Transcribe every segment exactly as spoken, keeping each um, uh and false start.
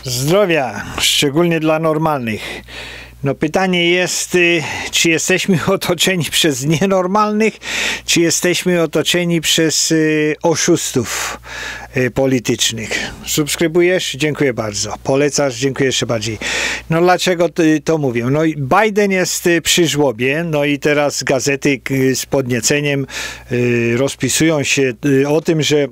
Zdrowia, szczególnie dla normalnych. No pytanie jest, czy jesteśmy otoczeni przez nienormalnych, czy jesteśmy otoczeni przez oszustów politycznych. Subskrybujesz? Dziękuję bardzo. Polecasz? Dziękuję jeszcze bardziej. No dlaczego to mówię? No Biden jest przy żłobie, no i teraz gazety z podnieceniem rozpisują się o tym, że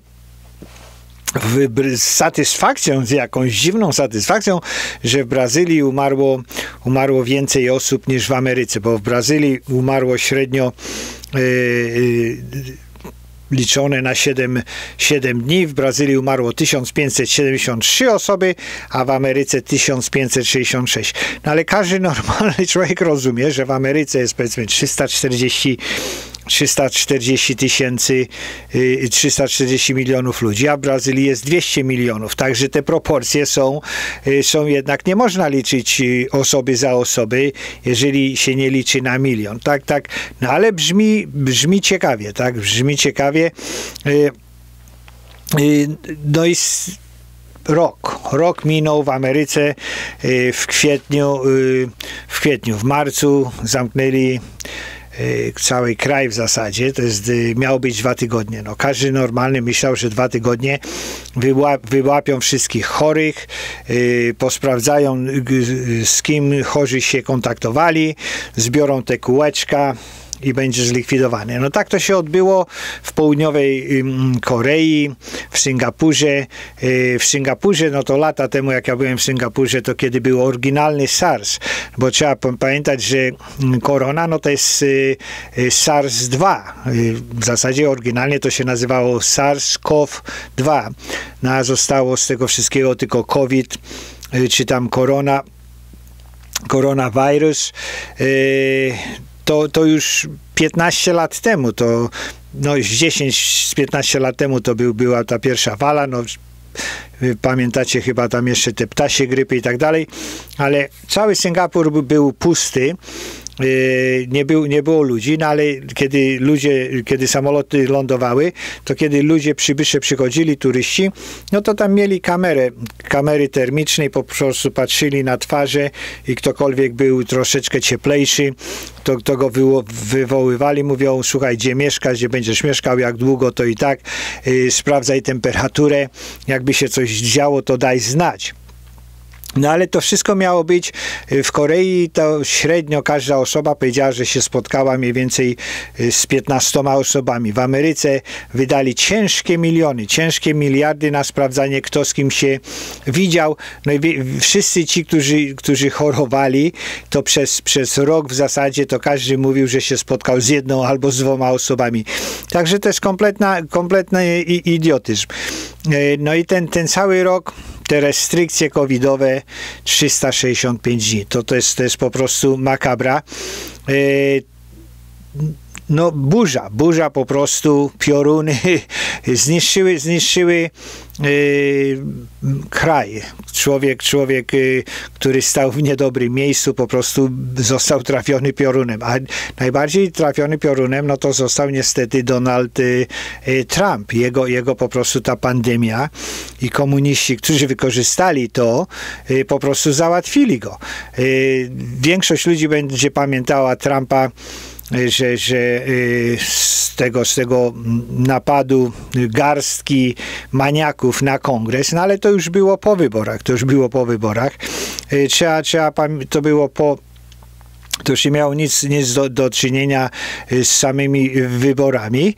z satysfakcją, z jakąś dziwną satysfakcją, że w Brazylii umarło, umarło więcej osób niż w Ameryce, bo w Brazylii umarło średnio yy, yy, liczone na siedem dni. W Brazylii umarło tysiąc pięćset siedemdziesiąt trzy osoby, a w Ameryce tysiąc pięćset sześćdziesiąt sześć. No ale każdy normalny człowiek rozumie, że w Ameryce jest powiedzmy trzysta czterdzieści tysięcy, trzysta czterdzieści milionów ludzi, a w Brazylii jest dwieście milionów. Także te proporcje są, są jednak, nie można liczyć osoby za osoby, jeżeli się nie liczy na milion. Tak, tak, no ale brzmi, brzmi ciekawie, tak, brzmi ciekawie. No i Rok. Rok minął w Ameryce w kwietniu, w kwietniu, w marcu zamknęli cały kraj w zasadzie. To jest, miało być dwa tygodnie. No, każdy normalny myślał, że dwa tygodnie wyłap, wyłapią wszystkich chorych, yy, posprawdzają, yy, z kim chorzy się kontaktowali, zbiorą te kółeczka i będzie zlikwidowany. No tak to się odbyło w południowej ym, Korei, w Singapurze. Yy, w Singapurze, no to lata temu, jak ja byłem w Singapurze, to kiedy był oryginalny SARS, bo trzeba pamiętać, że korona, no to jest yy, yy, SARS dwa. Yy, w zasadzie oryginalnie to się nazywało SARS-CoV dwa. No a zostało z tego wszystkiego tylko COVID, yy, czy tam korona, koronawirus. Yy, To, to już piętnaście lat temu, to no dziesięć z piętnastu lat temu to był, była ta pierwsza fala, no pamiętacie chyba tam jeszcze te ptasie grypy i tak dalej, ale cały Singapur był pusty. Nie, był, nie było ludzi, no ale kiedy ludzie, kiedy samoloty lądowały, to kiedy ludzie, przybysze przychodzili, turyści, no to tam mieli kamerę, kamery termiczne i po prostu patrzyli na twarze i ktokolwiek był troszeczkę cieplejszy, to, to go wywo wywoływali, mówią, słuchaj, gdzie mieszkasz, gdzie będziesz mieszkał, jak długo, to i tak, yy, sprawdzaj temperaturę, jakby się coś działo, to daj znać. No ale to wszystko miało być w Korei, to średnio każda osoba powiedziała, że się spotkała mniej więcej z piętnastoma osobami. W Ameryce wydali ciężkie miliony, ciężkie miliardy na sprawdzanie, kto z kim się widział. No i wszyscy ci, którzy, którzy chorowali, to przez, przez rok w zasadzie to każdy mówił, że się spotkał z jedną albo z dwoma osobami. Także to jest kompletna, kompletny idiotyzm. No i ten, ten cały rok, te restrykcje covidowe, trzysta sześćdziesiąt pięć dni. To, to, jest, to jest po prostu makabra. No burza, burza po prostu, pioruny zniszczyły, zniszczyły yy, kraj. Człowiek, człowiek, yy, który stał w niedobrym miejscu, po prostu został trafiony piorunem. A najbardziej trafiony piorunem, no to został niestety Donald yy, Trump. Jego, jego po prostu ta pandemia i komuniści, którzy wykorzystali to, yy, po prostu załatwili go. Yy, większość ludzi będzie pamiętała Trumpa, że, że z tego, z tego napadu garstki maniaków na kongres, no ale to już było po wyborach, to już było po wyborach. Trzeba, trzeba, to było po To już nie miało nic, nic do, do czynienia z samymi wyborami.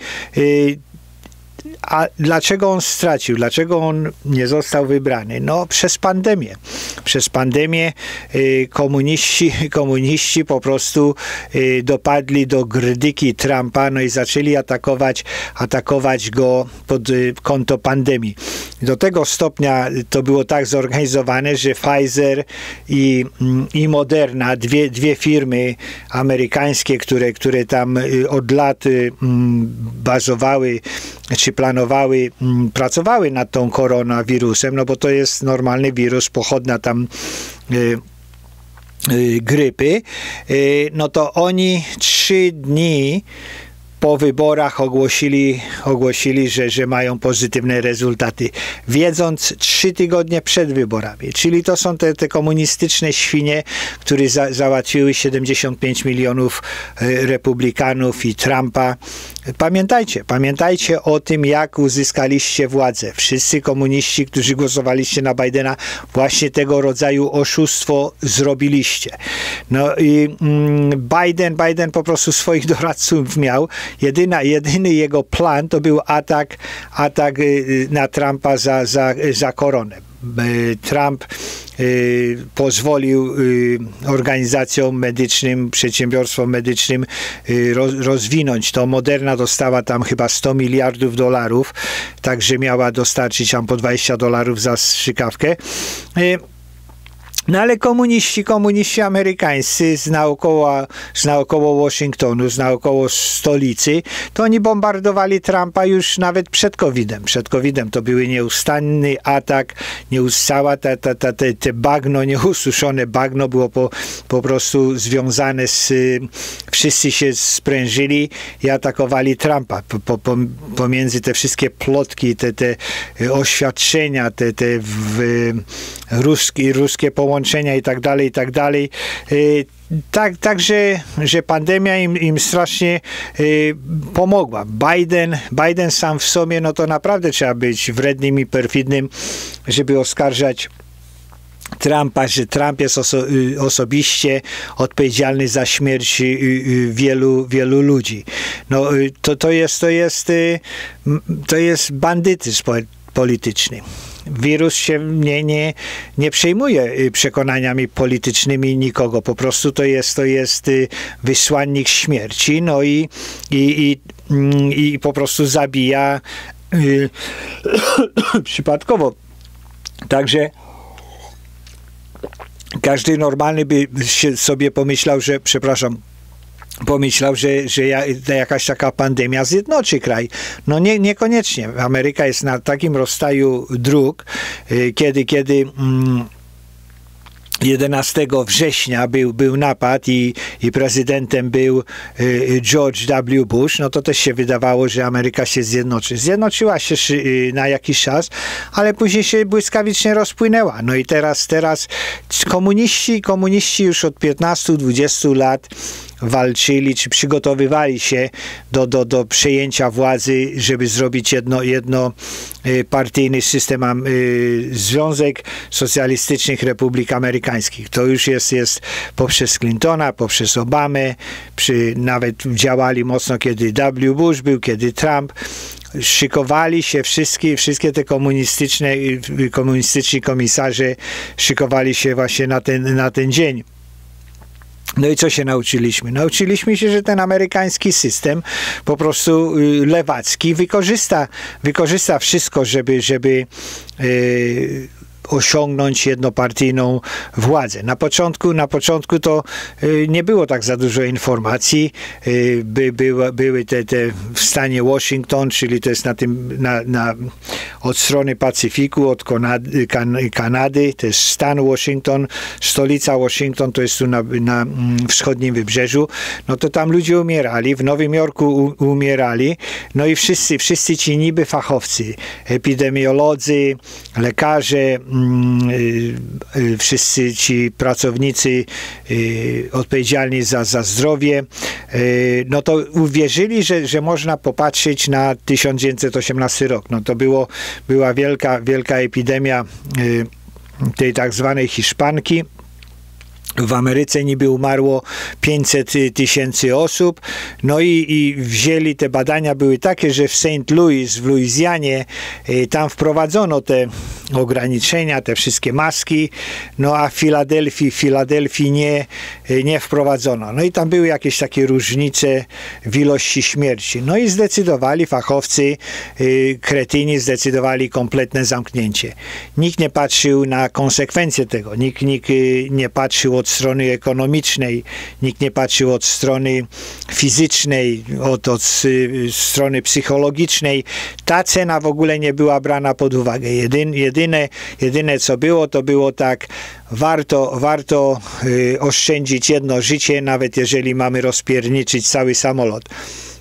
A dlaczego on stracił? Dlaczego on nie został wybrany? No przez pandemię. Przez pandemię y, komuniści, komuniści po prostu y, dopadli do grdyki Trumpa, no i zaczęli atakować, atakować go pod y, konto pandemii. Do tego stopnia to było tak zorganizowane, że Pfizer i, i Moderna, dwie, dwie firmy amerykańskie, które, które tam y, od lat y, bazowały czy planowały, m, pracowały nad tą koronawirusem, no bo to jest normalny wirus, pochodna tam y, y, grypy, y, no to oni trzy dni po po wyborach ogłosili, ogłosili że, że mają pozytywne rezultaty, wiedząc trzy tygodnie przed wyborami. Czyli to są te, te komunistyczne świnie, które za, załatwiły siedemdziesiąt pięć milionów republikanów i Trumpa. Pamiętajcie, pamiętajcie o tym, jak uzyskaliście władzę. Wszyscy komuniści, którzy głosowaliście na Bidena, właśnie tego rodzaju oszustwo zrobiliście. No i mm, Biden, Biden po prostu swoich doradców miał. Jedyna, jedyny jego plan to był atak, atak y, na Trumpa za, za, za koronę. Trump y, pozwolił y, organizacjom medycznym, przedsiębiorstwom medycznym y, roz, rozwinąć to. Moderna dostała tam chyba sto miliardów dolarów, także miała dostarczyć tam po dwadzieścia dolarów za strzykawkę. Y, No ale komuniści, komuniści amerykańscy z naokoło, z naokoło Waszyngtonu, z naokoło stolicy, to oni bombardowali Trumpa już nawet przed kowidem. Przed kowidem to były nieustanny atak, nieustała ta, ta, ta, te, te bagno, nieususzone bagno było po, po prostu związane z... Wszyscy się sprężyli i atakowali Trumpa. Po, po, pomiędzy te wszystkie plotki, te, te oświadczenia, te, te w, ruskie, ruskie połączenia i tak dalej, i tak dalej. Tak, także, że pandemia im, im strasznie y, pomogła. Biden, Biden sam w sobie, no to naprawdę trzeba być wrednym i perfidnym, żeby oskarżać Trumpa, że Trump jest oso osobiście odpowiedzialny za śmierć wielu, wielu ludzi. No, to, to jest, to jest, to jest bandytyzm polityczny. Wirus się nie, nie, nie przejmuje przekonaniami politycznymi nikogo. Po prostu to jest, to jest wysłannik śmierci, no i, i, i, i po prostu zabija yy, przypadkowo. Także każdy normalny by się sobie pomyślał, że, przepraszam, pomyślał, że, że jakaś taka pandemia zjednoczy kraj. No nie, niekoniecznie. Ameryka jest na takim rozstaju dróg, kiedy, kiedy mm, jedenastego września był, był napad i, i prezydentem był y, George W. Bush, no to też się wydawało, że Ameryka się zjednoczy. Zjednoczyła się y, na jakiś czas, ale później się błyskawicznie rozpłynęła. No i teraz, teraz komuniści, komuniści już od piętnastu dwudziestu lat walczyli, czy przygotowywali się do, do, do przejęcia władzy, żeby zrobić jedno, jedno partyjny system, y, Związek Socjalistycznych Republik Amerykańskich. To już jest, jest poprzez Clintona, poprzez Obamę, przy, nawet działali mocno, kiedy W. Bush był, kiedy Trump. Szykowali się wszystkie, wszystkie te komunistyczne, komunistyczni komisarze szykowali się właśnie na ten, na ten dzień. No i co się nauczyliśmy? Nauczyliśmy się, że ten amerykański system po prostu lewacki wykorzysta, wykorzysta wszystko, żeby, żeby yy, osiągnąć jednopartyjną władzę. Na początku, na początku to y, nie było tak za dużo informacji. Y, by, by, były te, te w stanie Washington, czyli to jest na tym, na, na, od strony Pacyfiku, od Kanady, kan, Kanady, to jest stan Washington, stolica Washington, to jest tu na, na wschodnim wybrzeżu. No to tam ludzie umierali, w Nowym Jorku u, umierali, no i wszyscy, wszyscy ci niby fachowcy, epidemiolodzy, lekarze, wszyscy ci pracownicy odpowiedzialni za, za zdrowie, no to uwierzyli, że, że można popatrzeć na tysiąc dziewięćset osiemnasty rok. No to było, była wielka, wielka epidemia tej tak zwanej hiszpanki. W Ameryce niby umarło pięćset tysięcy osób, no i, i wzięli, te badania były takie, że w Saint Louis, w Luizjanie, y, tam wprowadzono te ograniczenia, te wszystkie maski, no a w Filadelfii, w Filadelfii nie, y, nie wprowadzono. No i tam były jakieś takie różnice w ilości śmierci. No i zdecydowali fachowcy, y, kretyni, zdecydowali kompletne zamknięcie. Nikt nie patrzył na konsekwencje tego, nikt, nikt y, nie patrzył od strony ekonomicznej, nikt nie patrzył od strony fizycznej, od, od strony psychologicznej. Ta cena w ogóle nie była brana pod uwagę. Jedyn, jedyne, jedyne co było, to było tak, warto, warto y, oszczędzić jedno życie, nawet jeżeli mamy rozpierniczyć cały samolot.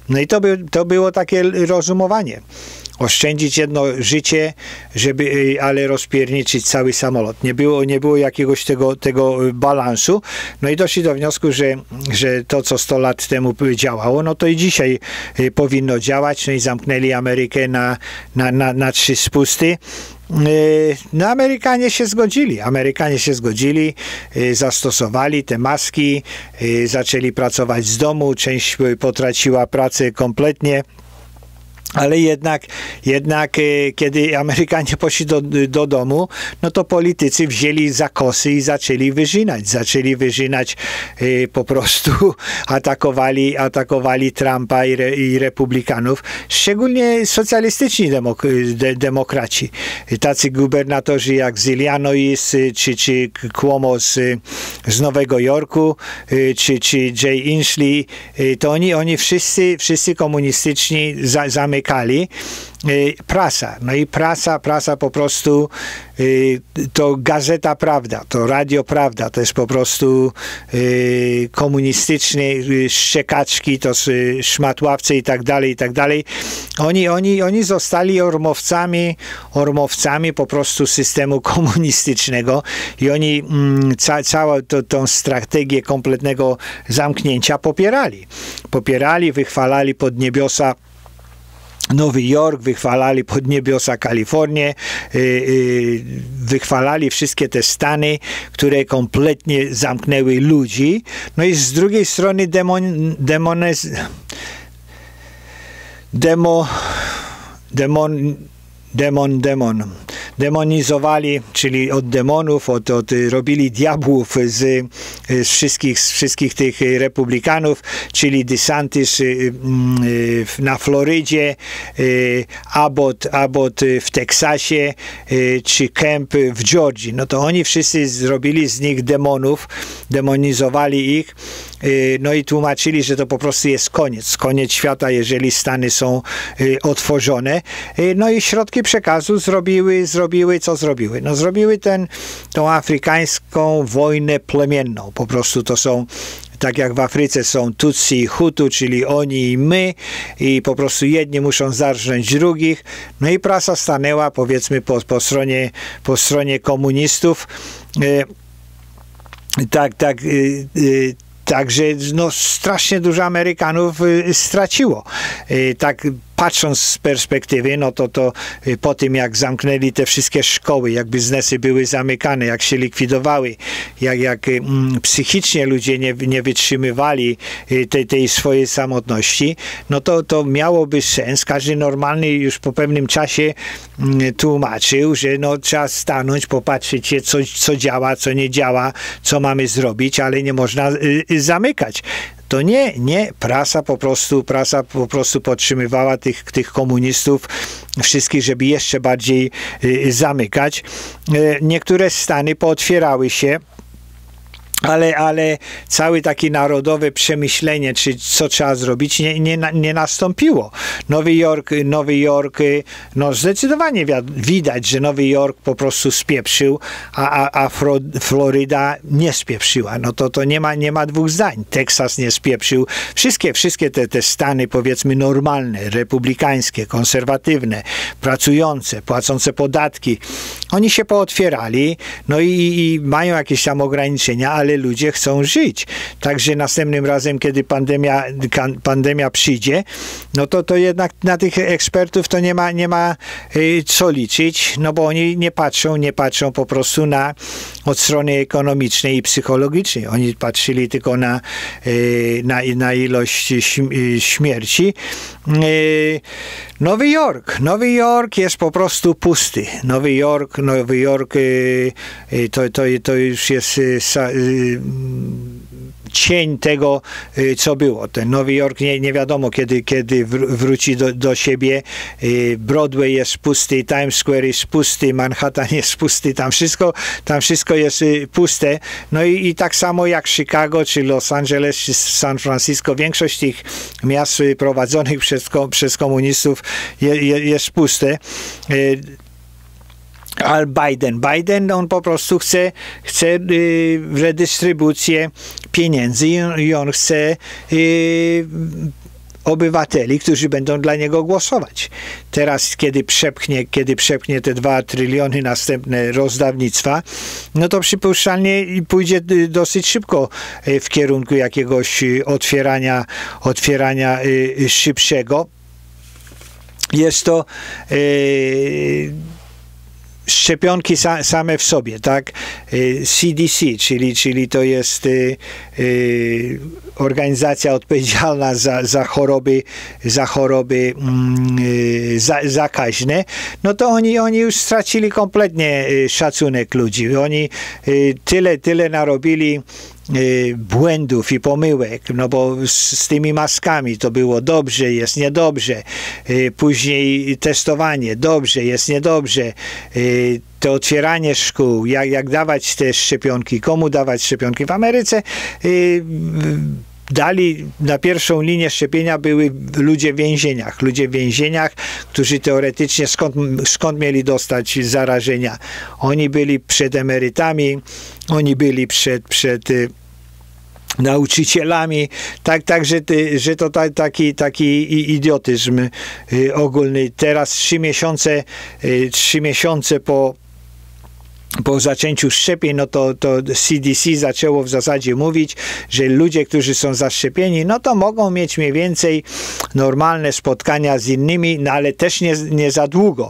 No i to, by, to było takie rozumowanie. Oszczędzić jedno życie, żeby, ale rozpierniczyć cały samolot. Nie było, nie było jakiegoś tego, tego balansu. No i doszli do wniosku, że, że to, co sto lat temu działało, no to i dzisiaj powinno działać. No i zamknęli Amerykę na, na, na, na trzy spusty. No Amerykanie się zgodzili. Amerykanie się zgodzili, zastosowali te maski, zaczęli pracować z domu, część potraciła pracę kompletnie. Ale jednak, jednak kiedy Amerykanie poszli do, do domu, no to politycy wzięli za kosy i zaczęli wyżynać. Zaczęli wyżynać, po prostu atakowali, atakowali Trumpa i, re, i republikanów, szczególnie socjalistyczni demok de, demokraci. Tacy gubernatorzy jak Zilianois, czy, czy Cuomo z, z Nowego Jorku, czy, czy Jay Inslee, to oni, oni wszyscy, wszyscy komunistyczni za, zamykali. Prasa. No i prasa, prasa po prostu to Gazeta Prawda, to Radio Prawda, to jest po prostu komunistyczne szczekaczki, to szmatławcy i tak dalej, i tak dalej. Oni, oni, oni zostali ormowcami, ormowcami po prostu systemu komunistycznego i oni ca, całą to, tą strategię kompletnego zamknięcia popierali. Popierali, wychwalali pod niebiosa Nowy Jork, wychwalali pod niebiosa Kalifornię, yy, yy, wychwalali wszystkie te stany, które kompletnie zamknęły ludzi. No i z drugiej strony demon, demonez, demo, demon, demon, demon, demonizowali, czyli od demonów, od, od, robili diabłów z, z, wszystkich, z wszystkich tych republikanów, czyli DeSantis na Florydzie, Abbott, Abbott w Teksasie, czy Kemp w Georgii. No to oni wszyscy zrobili z nich demonów, demonizowali ich, no i tłumaczyli, że to po prostu jest koniec, koniec świata, jeżeli Stany są otworzone. No i środki przekazu zrobiły, zrobiły co zrobiły? No zrobiły ten, tą afrykańską wojnę plemienną. Po prostu to są, tak jak w Afryce są Tutsi i Hutu, czyli oni i my, i po prostu jedni muszą zarżnąć drugich. No i prasa stanęła, powiedzmy, po, po, stronie, po stronie komunistów. Tak, tak, Także no, strasznie dużo Amerykanów y, straciło. Y, tak patrząc z perspektywy, no to, to y, po tym jak zamknęli te wszystkie szkoły, jak biznesy były zamykane, jak się likwidowały, jak, jak y, psychicznie ludzie nie, nie wytrzymywali y, tej, tej swojej samotności, no to, to miałoby sens. Każdy normalny już po pewnym czasie y, tłumaczył, że no, trzeba stanąć, popatrzeć się, co, co działa, co nie działa, co mamy zrobić, ale nie można y, y, zamykać. To nie, nie, prasa po prostu, prasa po prostu podtrzymywała tych, tych komunistów wszystkich, żeby jeszcze bardziej y, zamykać. Y, niektóre stany pootwierały się, ale, ale całe takie narodowe przemyślenie, czy co trzeba zrobić, nie, nie, nie nastąpiło. Nowy Jork, Nowy Jork, no zdecydowanie widać, że Nowy Jork po prostu spieprzył, a, a, a Floryda nie spieprzyła. No to, to nie ma, nie ma dwóch zdań. Teksas nie spieprzył. Wszystkie, wszystkie te, te stany, powiedzmy, normalne, republikańskie, konserwatywne, pracujące, płacące podatki, oni się pootwierali, no i, i mają jakieś tam ograniczenia, ale ludzie chcą żyć. Także następnym razem, kiedy pandemia, pandemia przyjdzie, no to, to jednak na tych ekspertów to nie ma, nie ma y, co liczyć, no bo oni nie patrzą, nie patrzą po prostu na od strony ekonomicznej i psychologicznej. Oni patrzyli tylko na, y, na, na ilość śmierci. Y, Nowy Jork. Nowy Jork jest po prostu pusty. Nowy Jork, Nowy Jork y, y, to, to, to już jest y, sa, y, cień tego, co było. Ten Nowy Jork nie, nie wiadomo, kiedy, kiedy wróci do, do siebie. Broadway jest pusty, Times Square jest pusty, Manhattan jest pusty, tam wszystko, tam wszystko jest puste. No i, i tak samo jak Chicago, czy Los Angeles, czy San Francisco, większość tych miast prowadzonych przez, przez komunistów je, je, jest puste. Ale Biden, Biden, on po prostu chce, chce y, redystrybucję pieniędzy i on chce y, obywateli, którzy będą dla niego głosować. Teraz, kiedy przepchnie, kiedy przepchnie te dwa tryliony następne rozdawnictwa, no to przypuszczalnie pójdzie dosyć szybko w kierunku jakiegoś otwierania, otwierania szybszego. Jest to yy, szczepionki sa, same w sobie, tak? C D C, czyli, czyli to jest y, y, organizacja odpowiedzialna za, za choroby, za choroby y, za, zakaźne, no to oni, oni już stracili kompletnie szacunek ludzi. Oni y, tyle, tyle narobili błędów i pomyłek, no bo z, z tymi maskami to było dobrze, jest niedobrze, później testowanie, dobrze, jest niedobrze, to otwieranie szkół, jak, jak dawać te szczepionki, komu dawać szczepionki. W Ameryce dali na pierwszą linię szczepienia były ludzie w więzieniach, ludzie w więzieniach, którzy teoretycznie skąd, skąd mieli dostać zarażenia. Oni byli przed emerytami, oni byli przed, przed y, nauczycielami, tak, tak że, ty, że to ta, taki, taki idiotyzm y, ogólny. Teraz trzy miesiące, y, trzy miesiące po po zaczęciu szczepień, no to, to C D C zaczęło w zasadzie mówić, że ludzie, którzy są zaszczepieni, no to mogą mieć mniej więcej normalne spotkania z innymi, no ale też nie, nie za długo.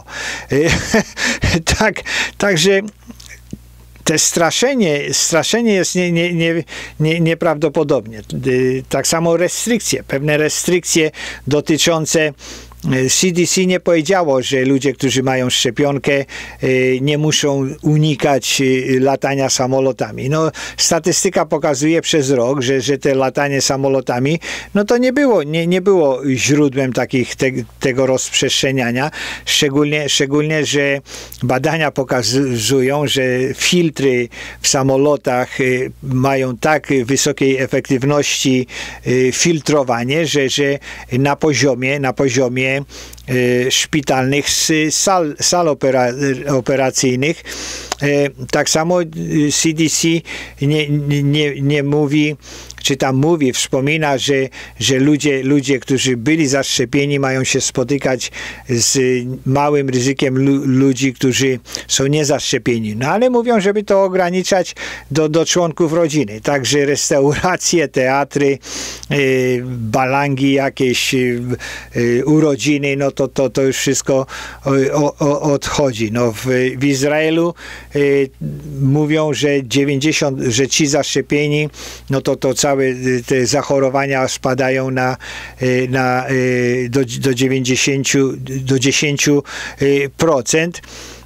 tak, także te straszenie, straszenie jest nie, nie, nie, nie, nieprawdopodobnie. Tak samo restrykcje, pewne restrykcje dotyczące C D C nie powiedziało, że ludzie, którzy mają szczepionkę, nie muszą unikać latania samolotami. No, statystyka pokazuje przez rok, że, że te latanie samolotami, no to nie było, nie, nie było źródłem takich te, tego rozprzestrzeniania, szczególnie, szczególnie, że badania pokazują, że filtry w samolotach mają tak wysokiej efektywności filtrowanie, że, że na poziomie, na poziomie szpitalnych sal, sal opera, operacyjnych. Tak samo C D C nie, nie, nie mówi, czy tam mówi, wspomina, że, że ludzie, ludzie, którzy byli zaszczepieni, mają się spotykać z małym ryzykiem lu, ludzi, którzy są niezaszczepieni. No ale mówią, żeby to ograniczać do, do członków rodziny. Także restauracje, teatry, y, balangi jakieś, y, y, urodziny, no to, to, to już wszystko o, o, odchodzi. No w, w Izraelu y, mówią, że dziewięćdziesiąt, że ci zaszczepieni, no to to całe te zachorowania spadają na, na, do, do dziewięćdziesięciu, do dziesięciu procent.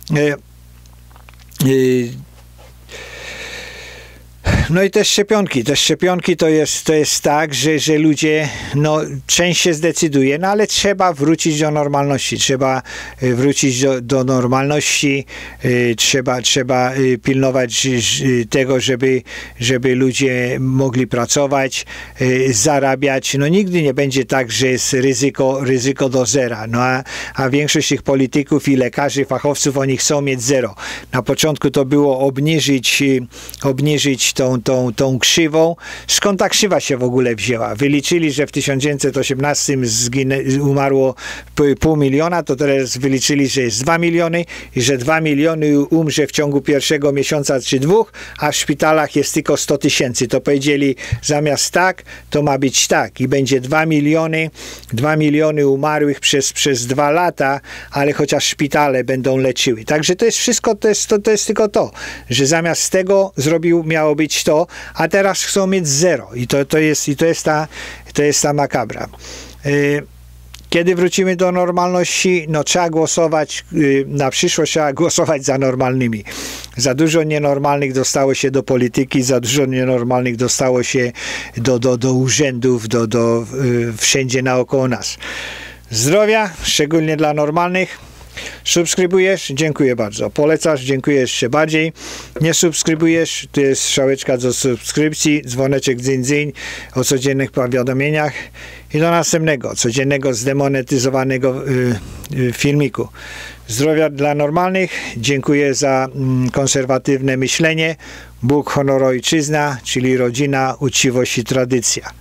No i te szczepionki, te szczepionki to jest, to jest tak, że, że ludzie, no część się zdecyduje, no ale trzeba wrócić do normalności, trzeba wrócić do, do normalności, y, trzeba, trzeba pilnować tego, żeby, żeby ludzie mogli pracować, y, zarabiać, no nigdy nie będzie tak, że jest ryzyko, ryzyko do zera, no a, a większość tych polityków i lekarzy, fachowców, oni chcą mieć zero. Na początku to było obniżyć, obniżyć tą Tą, tą krzywą. Skąd ta krzywa się w ogóle wzięła? Wyliczyli, że w tysiąc dziewięćset osiemnastym zginę, umarło pół miliona, to teraz wyliczyli, że jest dwa miliony i że dwa miliony umrze w ciągu pierwszego miesiąca czy dwóch, a w szpitalach jest tylko sto tysięcy. To powiedzieli, zamiast tak, to ma być tak i będzie dwa miliony, dwa miliony umarłych przez, przez dwa lata, ale chociaż szpitale będą leczyły. Także to jest wszystko, to jest, to, to jest tylko to, że zamiast tego zrobił, miało być to, a teraz chcą mieć zero. I to, to, jest, i to, jest, ta, to jest ta makabra. Kiedy wrócimy do normalności, no trzeba głosować, na przyszłość trzeba głosować za normalnymi. Za dużo nienormalnych dostało się do polityki, za dużo nienormalnych dostało się do, do, do urzędów, do, do, wszędzie naokoło nas. Zdrowia, szczególnie dla normalnych. Subskrybujesz? Dziękuję bardzo. Polecasz? Dziękuję jeszcze bardziej. Nie subskrybujesz? Tu jest strzałeczka do subskrypcji, dzwoneczek dzyń dzyń o codziennych powiadomieniach i do następnego, codziennego zdemonetyzowanego y, y, filmiku. Zdrowia dla normalnych. Dziękuję za mm, konserwatywne myślenie. Bóg, honor, ojczyzna, czyli rodzina, uczciwość i tradycja.